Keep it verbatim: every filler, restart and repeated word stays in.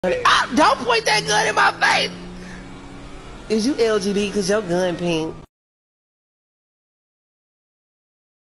Ah, don't point that gun in my face! Is you L G B because your gun pink?